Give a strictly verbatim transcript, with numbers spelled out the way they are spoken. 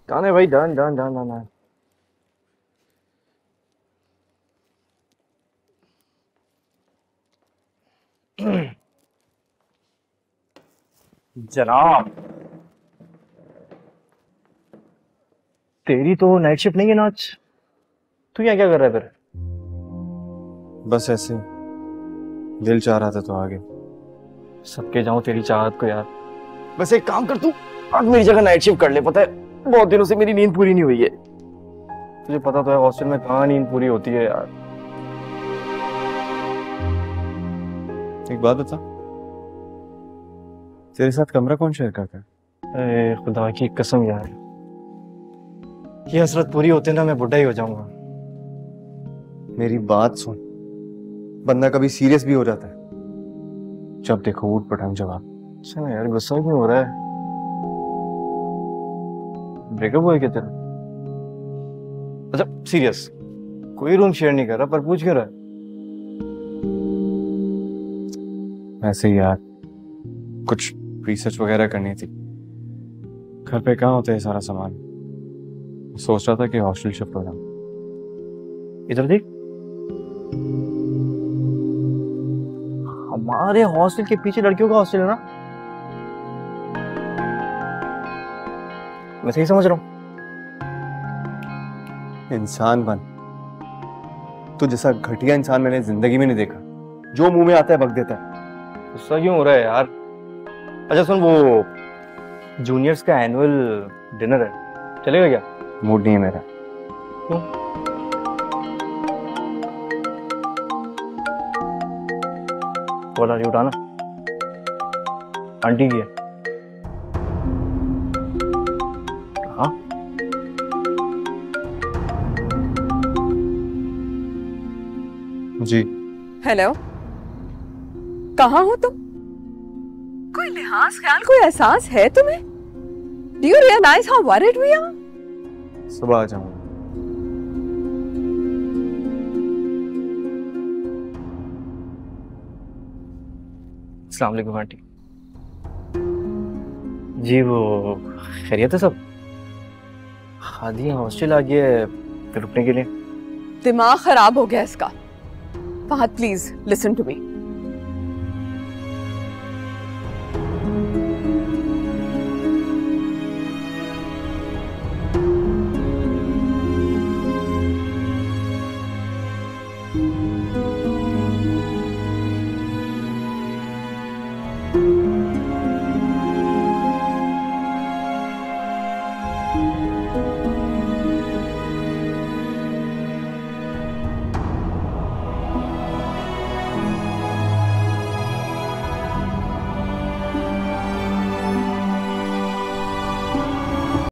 कहाँ है भाई? Done done done done. जनाब, तेरी तो नाइट शिफ्ट नहीं है ना आज? तू यहाँ क्या कर रहा है फिर? बस ऐसे दिल चाह रहा था तो आ गया। सबके जाऊं तेरी चाहत को यार। बस एक काम कर, तू आज मेरी जगह नाइट शिफ्ट कर ले। पता है बहुत दिनों से मेरी नींद पूरी नहीं हुई है। तुझे पता तो है हॉस्टल में कहाँ नींद पूरी होती है यार। एक बात बता, तेरे साथ कमरा कौन शेयर करता है? अरे खुदा की कसम यार, ये हसरत पूरी होते ना मैं बुढ़ा ही हो जाऊंगा। मेरी बात सुन, बंदा कभी सीरियस भी हो जाता है। जब देखो ऊट पटांग जवाब। अच्छा ना यार, गुस्सा क्यों हो रहा है? ब्रेकअप हुआ है क्या तेरा? अच्छा सीरियस, कोई रूम शेयर नहीं कर रहा पर पूछ क्यों रहा है? ऐसे ही यार, कुछ रिसर्च वगैरह करनी थी। घर पे कहाँ होता है सारा सामान। सोच रहा था कि हॉस्टल शिफ्ट हो जाऊं। इधर देख, हमारे हॉस्टल के पीछे लड़कियों का हॉस्टल है ना? मैं सही समझ रहा हूँ? इंसान बन। तो जैसा घटिया इंसान मैंने जिंदगी में नहीं देखा। जो मुंह में आता है बक देता है। गुस्सा क्यों हो रहा है यार? अच्छा सुन, वो जूनियर्स का एनुअल डिनर है, चलेगा क्या? मूड नहीं है मेरा। क्यों? कॉल आ रही, उठाना। आंटी की है। हाँ जी। हेलो, कहाँ हो तुम? कोई लिहाज ख्याल, कोई एहसास है तुम्हें? Do you realize how worried we are? सुबह आ जाऊंगा। अस्सलाम वालेकुम आंटी जी। वो खैरियत है सब? हादी हॉस्टल आ गया है रुकने के लिए। दिमाग खराब हो गया इसका। Fahad please listen to me.